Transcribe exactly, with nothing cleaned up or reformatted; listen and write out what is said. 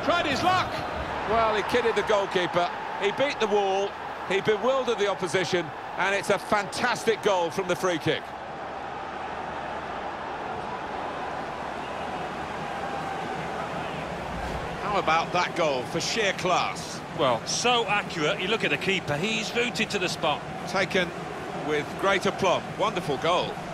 Tried his luck. Well, he kidded the goalkeeper, he beat the wall, he bewildered the opposition, and it's a fantastic goal from the free kick. How about that goal for sheer class? Well, so accurate. You look at the keeper, he's rooted to the spot. Taken with great aplomb. Wonderful goal.